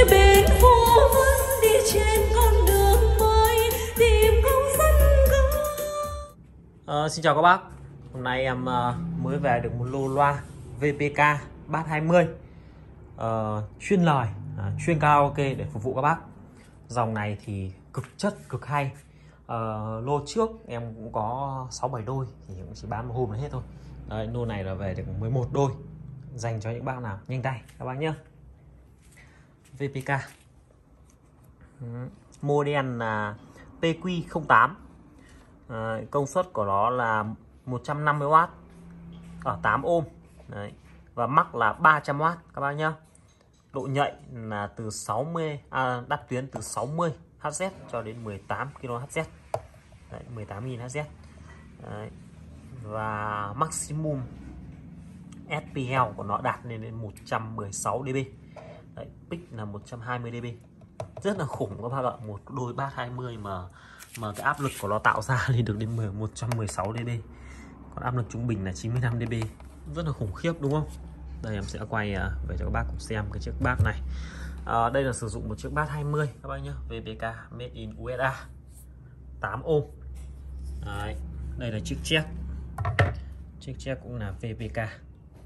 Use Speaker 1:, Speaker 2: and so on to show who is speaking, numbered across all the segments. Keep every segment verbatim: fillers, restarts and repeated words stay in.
Speaker 1: bên phố vẫn đi trên con đường mới tìm công dân gốc.
Speaker 2: Ờ, xin chào các bác. Hôm nay em uh, mới về được một lô loa vê pê ca Bass hai mươi uh, chuyên lời, uh, chuyên karaoke để phục vụ các bác. Dòng này thì cực chất, cực hay. uh, Lô trước em cũng có sáu bảy đôi thì cũng chỉ bán một hôm là hết thôi. Đấy, lô này là về được mười một đôi, dành cho những bác nào nhanh tay các bác nhé. vê pê ca ừ. Model là pê quy không tám. À, công suất của nó là một trăm năm mươi oát ở tám ôm. Đấy. Và mắc là ba trăm oát các bác nhá. Độ nhạy là từ sáu mươi à, đắt tuyến từ sáu mươi héc cho đến mười tám ki lô héc. Đấy, mười tám nghìn héc. Đấy. Và maximum ét pê lờ của nó đạt lên đến một trăm mười sáu đê bê. Đấy, pick là một trăm hai mươi đê bê. Rất là khủng các bác ạ. Một đôi Bass hai mươi mà mà cái áp lực của nó tạo ra thì được đến một trăm mười sáu đê bê. Còn áp lực trung bình là chín mươi lăm đê bê. Rất là khủng khiếp đúng không? Đây em sẽ quay về cho các bác cùng xem cái chiếc Bass này. À, đây là sử dụng một chiếc Bass hai mươi các bác nhé, vê pê ca made in u ét a, tám ôm. Đấy, đây là chiếc check. Chiếc check cũng là vê pê ca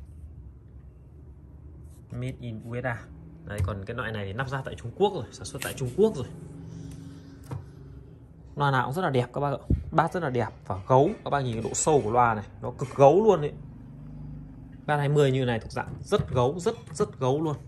Speaker 2: made in u ét a. Đấy, còn cái loại này thì lắp ráp tại Trung Quốc rồi, sản xuất tại Trung Quốc rồi. Loa nào cũng rất là đẹp các bác ạ. Bass rất là đẹp và gấu. Các bác nhìn cái độ sâu của loa này, nó cực gấu luôn đấy. Bass hai mươi như này thuộc dạng rất gấu, rất rất gấu luôn.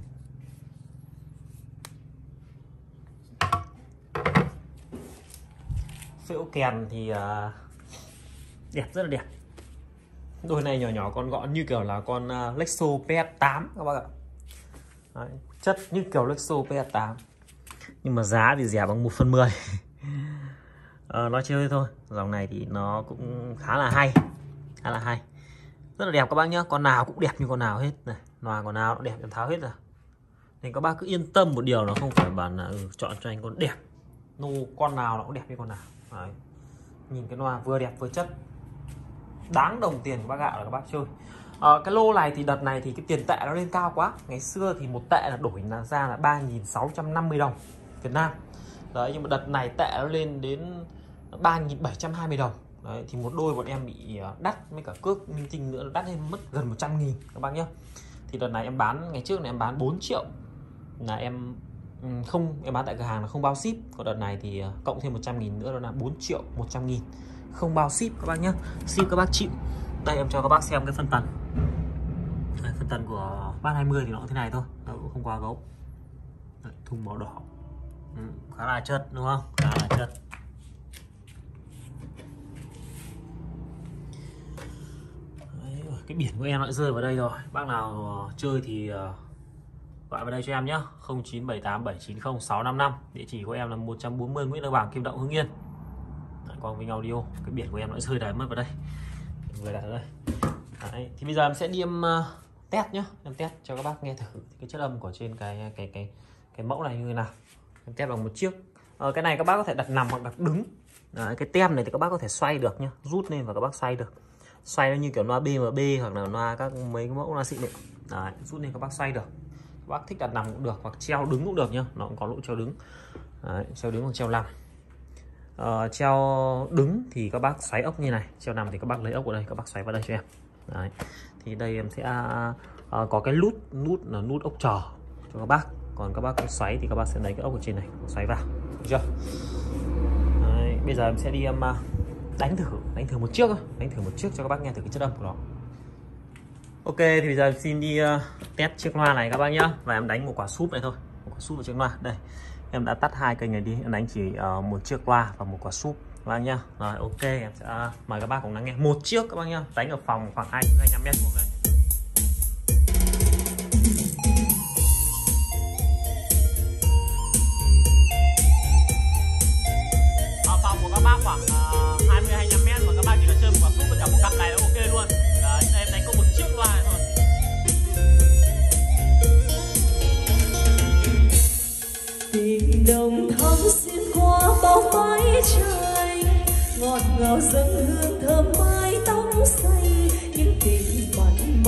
Speaker 2: Phễu kèn thì uh, đẹp, rất là đẹp. Đôi này nhỏ nhỏ con gọn như kiểu là con uh, Lexo pê ét tám các bác ạ. Đấy, chất như kiểu Lexo pê ét tám. Nhưng mà giá thì rẻ bằng một phần mười. Ờ, nói chơi thôi. Dòng này thì nó cũng khá là hay, khá là hay, rất là đẹp các bác nhá. Con nào cũng đẹp như con nào hết này, loa con nào cũng đẹp, em tháo hết rồi. Nên các bác cứ yên tâm một điều là không phải bảo là ừ, chọn cho anh con đẹp. Nô con nào nó cũng đẹp như con nào. Đấy. Nhìn cái loa vừa đẹp vừa chất, đáng đồng tiền của bác gạo là các bác chơi. Ờ, cái lô này thì đợt này thì cái tiền tệ nó lên cao quá. Ngày xưa thì một tệ là đổi là ra là ba nghìn sáu trăm năm mươi đồng Việt Nam. Đấy, nhưng mà đợt này tệ nó lên đến ba nghìn bảy trăm hai mươi đồng. Đấy, thì một đôi bọn em bị đắt, với cả cước minh tinh nữa, đắt lên mất gần một trăm nghìn các bác nhé. Thì đợt này em bán, ngày trước này em bán bốn triệu là em không, em bán tại cửa hàng là không bao ship. Còn đợt này thì cộng thêm một trăm nghìn nữa, đó là bốn triệu một trăm nghìn, không bao ship các bác nhé. Ship các bác chịu. Đây em cho các bác xem cái phân tần. Đây, phân tần của Bass hai mươi thì nó cũng thế này thôi, nó cũng không quá gấu. Đấy, thùng màu đỏ. Ừ, khá là chất đúng không? Khá là chất. Đấy, cái biển của em lại rơi vào đây rồi. Bác nào chơi thì gọi vào đây cho em nhé, không chín bảy tám bảy chín không sáu năm năm. Địa chỉ của em là một trăm bốn mươi Nguyễn Lương Bảng, Kim Động, Hưng Yên. Đấy, Quang Vinh Audio. Cái biển của em lại rơi đài mất vào đây. Người đặt ở đây. Đấy, thì bây giờ em sẽ đi em uh, test nhá, em test cho các bác nghe thử cái chất âm của trên cái cái cái cái mẫu này như thế nào. Em test bằng một chiếc. Ờ, cái này các bác có thể đặt nằm hoặc đặt đứng. Đấy, cái tem này thì các bác có thể xoay được nhá, rút lên và các bác xoay được. Xoay nó như kiểu loa bê em bê hoặc là loa các mấy cái mẫu loa xịn đấy. Đấy, rút lên các bác xoay được. Các bác thích đặt nằm cũng được, hoặc treo đứng cũng được nhá, nó cũng có lỗ treo đứng. Đấy, treo đứng hoặc treo nằm. Ờ, treo đứng thì các bác xoáy ốc như này, treo nằm thì các bác lấy ốc ở đây, các bác xoáy vào đây cho em. Đấy. Thì đây em sẽ uh, có cái nút nút là nút ốc chờ cho các bác. Còn các bác xoáy thì các bác sẽ lấy cái ốc ở trên này, xoáy vào, được chưa? Đấy. Bây giờ em sẽ đi em uh, đánh thử, đánh thử một chiếc thôi, đánh thử một chiếc cho các bác nghe thử cái chất âm của nó. Ok, thì bây giờ em xin đi uh, test chiếc loa này các bác nhá, và em đánh một quả súp này thôi, một quả súp vào chiếc loa. Đây, em đã tắt hai kênh này đi, em đánh chỉ uh, một chiếc loa và một quả súp các bác nhá. Rồi ok, em sẽ uh, mời các bác cùng lắng nghe một chiếc các bác nhá, đánh ở phòng khoảng hai mươi lăm mét vuông đây. Ở phòng của các bác khoảng uh, hai mươi hai mươi lăm mét mà các bác chỉ cần chơi một quả súp với cả một cặp này là ok luôn. Đấy, đây em đánh có một chiếc loa này thôi.
Speaker 1: Tình đồng thắm xuyên qua bao mái trời, ngọt ngào dâng hương thơm mái tóc xanh, những tình bạn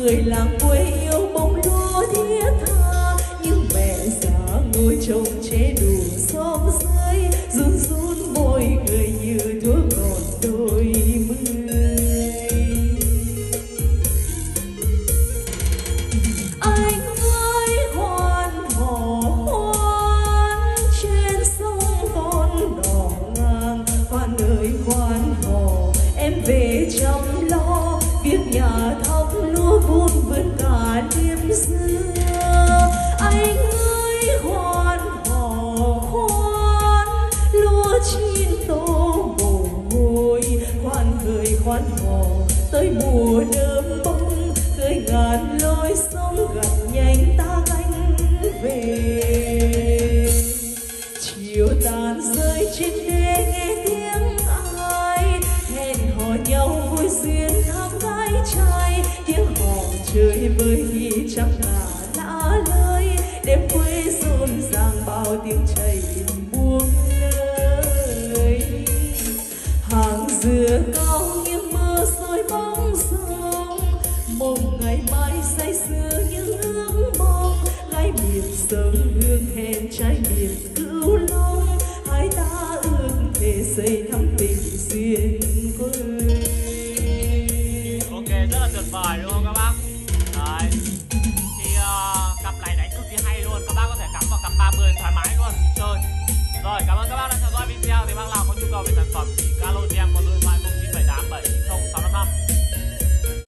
Speaker 1: người làng quê yêu bông lúa thiết tha, nhưng mẹ già ngồi trồng chế đủ xóm dưới, run run môi cười như thuở còn đôi mươi. Anh ơi khoan hò khoan trên sông con đò ngang, khoan ơi khoan hò em về chăm lo việc nhà thóc lúa vun vườn cả đêm xưa. Anh ơi khoan hò khoan lúa chín tô mồ hôi, khoan cười khoan hò tới mùa đơm bông, cười ngàn lối sông gặt nhanh ta gánh về. Chiều tàn rơi trên đê nghe tiếng ai hẹn hò nhau vui duyên tháng gái trai, tiếng hò chơi vơi khi chắc là lạ lời, đêm quê rộn ràng bao tiếng chảy buông lời. Hàng dừa cao nghiêng mưa rơi bóng sông, mong ngày mai say sưa những ước mong, gái miền sông hương hẹn trai miền cửu long, hai ta ước thề xây thắm tình duyên quê.
Speaker 2: Ok, rất là tuyệt vời đúng không các bác? Đấy. Thì uh, cặp này đánh cực kỳ hay luôn, các bác có thể cắm vào cặp ba mươi thoải mái luôn chơi. Rồi, cảm ơn các bác đã theo dõi video. Thì bác nào có nhu cầu về sản phẩm thì alo cho em qua số điện thoại không chín bảy tám bảy chín không sáu năm năm.